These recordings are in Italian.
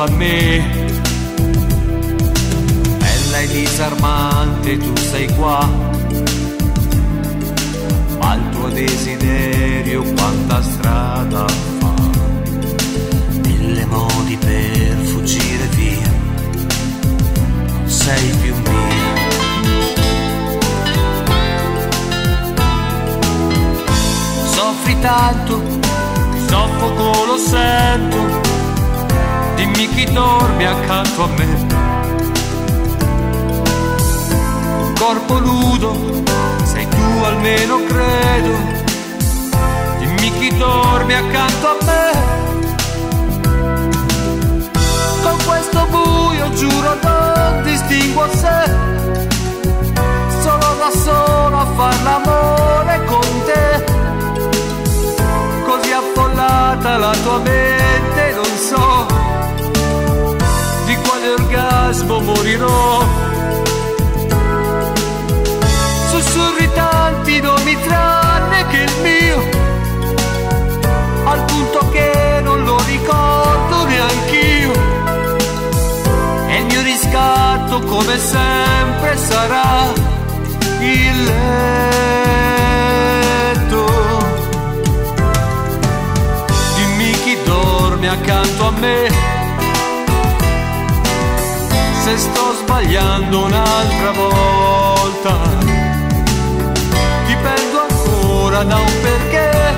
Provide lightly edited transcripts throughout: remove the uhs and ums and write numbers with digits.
a me. Bella e disarmante, tu sei qua, ma il tuo desiderio quanta strada fa. Mille modi per fuggire via, non sei più mia. Soffri tanto, il soffoco lo sento, dimmi chi dorme accanto a me. Un corpo nudo, sei tu almeno credo, dimmi chi dorme accanto a me. Con questo buio giuro non distinguo se, sono da solo a far l'amore con te. Così affollata la tua mente, non so di quale orgasmo morirò. Sussurri tanti nomi tranne che il mio, al punto che non lo ricordo neanch'io. E il mio riscatto come sempre sarà il letto. Dimmi chi dorme accanto a me, se sto sbagliando un'altra volta. Dipendo ancora da un perché,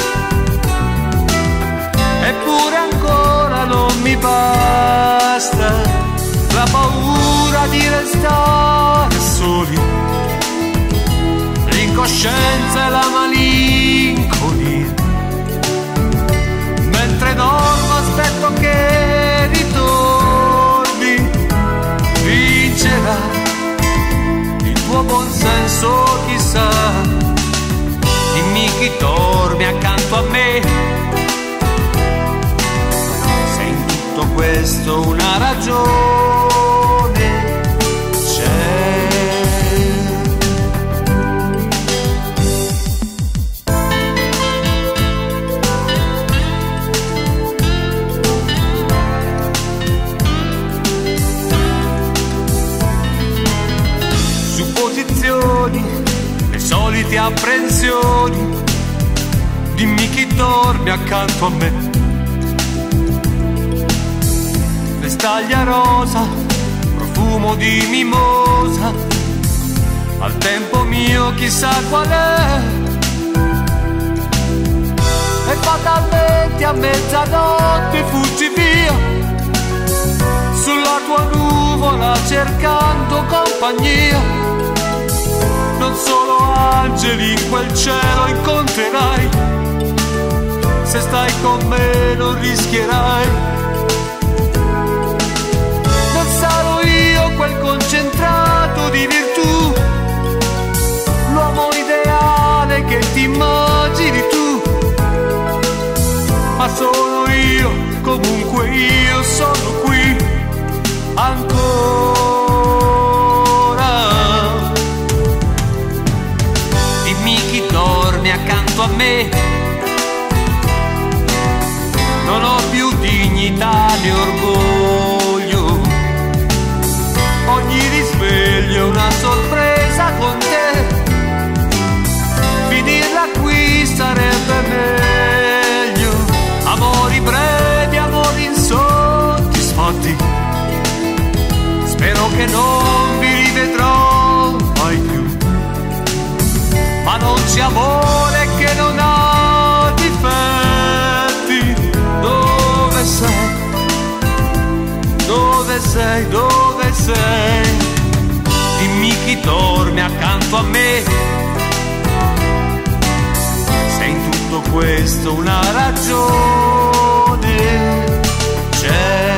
eppure ancora non mi basta. La paura di restare soli, l'incoscienza e la malinconia. Mentre dormo aspetto che ritorni, vincerà il tuo buon senso chissà. Dimmi chi dorme accanto a me, se in tutto questo una ragione c'è. Supposizioni, le solite apprensioni, dimmi chi dorme accanto a me. Vestaglia rosa, profumo di mimosa, al tempo mio chissà qual è. E fatalmente a mezzanotte fuggi via, sulla tua nuvola cercando compagnia. Non solo angeli in quel cielo incontrerai, se stai con me non rischierai. Non sarò io quel concentrato di virtù, l'uomo ideale che ti immagini tu, ma sono io, comunque io sono qui ancora. Dimmi chi dorme accanto a me, non ho più dignità né orgoglio, ogni risveglio è una sorpresa con te. Finirla qui sarebbe meglio, amori brevi, amori insoddisfatti. Spero che non vi rivedrò mai più, ma non c'è amore che non ha difetti. Dove sei? Dove sei? Dove sei? Dimmi chi dorme accanto a me, se in tutto questo una ragione c'è.